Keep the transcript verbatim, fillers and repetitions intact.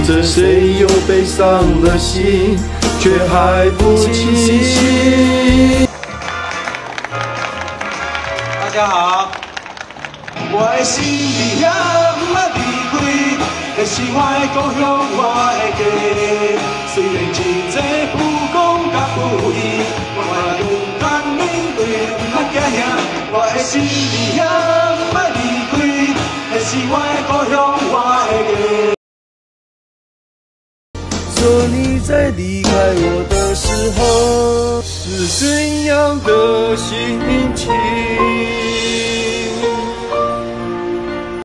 着谁又悲伤了心，却还不清醒。 大家好，我的心你也不捌离开，那是我的故乡，我的家。虽然真多不公甲不义，我勇敢面对，不怕惊吓。我的心你也不捌离开，那是我的故乡，我的家。 说你在离开我的时候是怎样的心情？